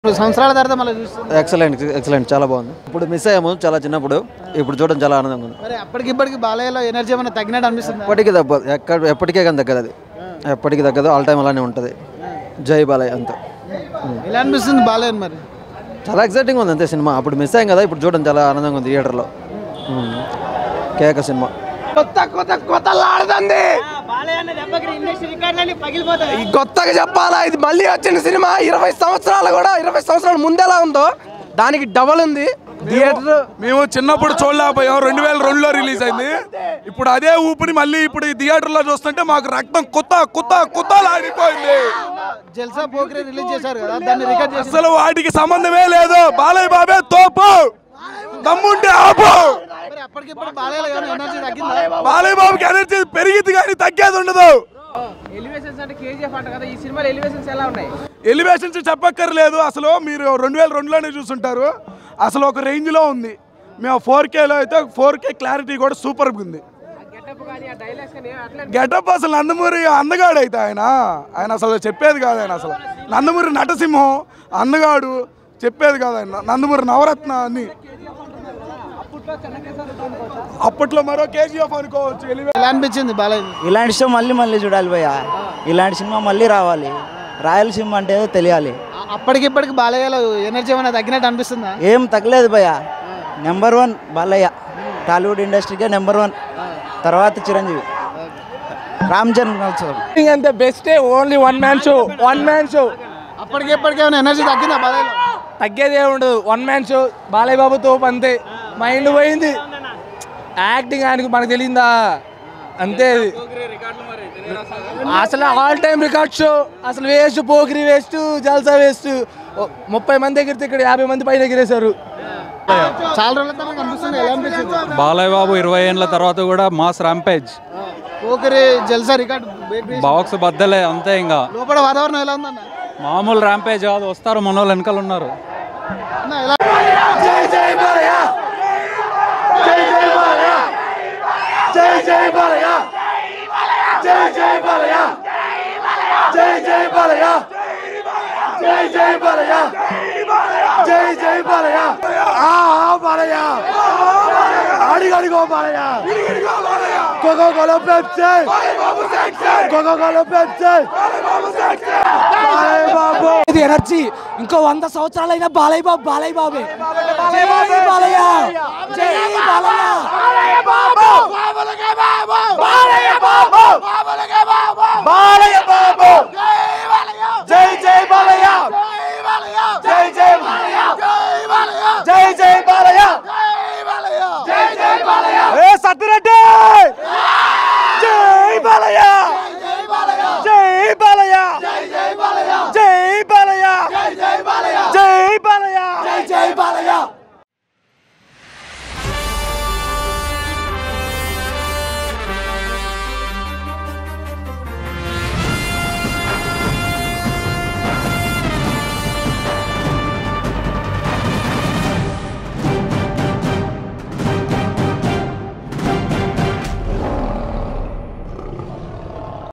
సంవత్సరాల తర్వాత మళ్ళీ చూస్తాం. ఎక్సలెంట్ చాలా బాగుంది. ఇప్పుడు మిస్ అయ్యాము చాలా చిన్నప్పుడు, ఇప్పుడు చూడడం చాలా ఆనందంగా ఉంది. మరి అప్పటికిప్పటికి బాలయ్యలో ఎనర్జీ ఏమైనా తగ్గినట్టు అనిపిస్తుంది? ఎప్పటికీ తగ్గదు, ఎప్పటికే కానీ తగ్గదు, అది ఎప్పటికీ తగ్గదు, ఆల్ టైం అలానే ఉంటుంది. జై బాలయ్య అంత. ఎలా అనిపిస్తుంది బాలయ్య? మరి చాలా ఎక్సైటింగ్ ఉంది అంతే సినిమా. అప్పుడు మిస్ అయ్యాం కదా, ఇప్పుడు చూడడం చాలా ఆనందంగా ఉంది థియేటర్లో. కేక సినిమా కొత్తగా చెప్పాలా, ఇది మళ్ళీ వచ్చిన సినిమా 20 సంవత్సరాలు కూడా 20 సంవత్సరాల ముందు ఎలా ఉందో దానికి డబల్ ఉంది. థియేటర్ మేము చిన్నప్పుడు చూడలేకపోయాం, 2002లో రిలీజ్ అయింది. ఇప్పుడు అదే ఊపిరి మళ్ళీ ఇప్పుడు ఈ థియేటర్లో చూస్తుంటే మాకు రక్తం కొత్త ఆడిపోయింది. జల్సా పోకిరి రిలీజ్ చేశారు కదా, దాన్ని రికార్డ్ చేశారు. అసలు వాటికి సంబంధమే లేదు. బాలయ్య బాబే తోపు, దమ్ముంటే ఆపు. బాలయ్య బాబుకి ఎనర్జీ పెరిగింది కానీ తగ్గేది ఉండదు. ఎలివేషన్స్ చెప్పక్కర్లేదు, అసలు మీరు 2002లోనే చూసుంటారు. అసలు ఒక రేంజ్లో ఉంది. మేము 4Kలో అయితే 4K క్లారిటీ కూడా సూపర్గా ఉంది. గెటప్ అసలు నందమూరి అందగాడు అయితే ఆయన అసలు చెప్పేది కాదు. ఆయన అసలు నందమూరి నటసింహం అందగాడు, చెప్పేది కాదు. ఆయన నందమూరి నవరత్న అని అప్పట్లో మరో కేజీఎఫ్ అనుకోవచ్చు. ఎలా అనిపించింది బాలయ్య? ఇలాంటి షో మళ్ళీ చూడాలి భయ్య. ఇలాంటి సినిమా మళ్ళీ రావాలి. రాయలసీమ అంటే తెలియాలి. అప్పటికిప్పటికి బాలయ్యలో ఎనర్జీ ఏమైనా తగ్గినట్టు అనిపిస్తుందా? ఏం తగ్గలేదు భయ్య. నెంబర్ 1 బాలయ్య, టాలీవుడ్ ఇండస్ట్రీకే నెంబర్ 1, తర్వాత చిరంజీవి, రామ్ చరణ్ అంతే best. Only one man show. అప్పటికిప్పటికి ఏమైనా ఎనర్జీ తగ్గిందా బాలయ్యలో? తగ్గేదే ఉండదు. One man show. Balayya Babu తోపు అంతే. మైండ్ పోయింది. యాక్టింగ్ ఆయనకు మనకు తెలియదా అంతే. అసలు ఆల్ టైమ్ రికార్డ్ షో. అసలు waste, Pokiri waste, Jalsa waste. 30 మంది ఎగిరితే ఇక్కడ 50 మంది పైన ఎగిరేశారు. చాలా రోజుల తర్వాత కనిపిస్తుంది. ఎలా అనిపిస్తుంది? బాలయ్య బాబు 20 ఏళ్ళ తర్వాత కూడా mass rampage, Pokiri Jalsa record box బద్దలే అంతే. ఇంకా లోపల వాతావరణం ఎలా ఉందన్న? మామూలు ర్యాంపేజ్ కాదు, వస్తారు మన వాళ్ళు వెనకాల ఉన్నారు. ఎనర్జీ ఇంకో 100 సంవత్సరాలైనా బాలయ్య బాబే. జై బాలయ్య, జై బాలయ్య, బాలయ్య బాబు, జై బాలయ్య, జై బాలయ్య, ఏ సత్యరెడ్డి, జై బాలయ్య.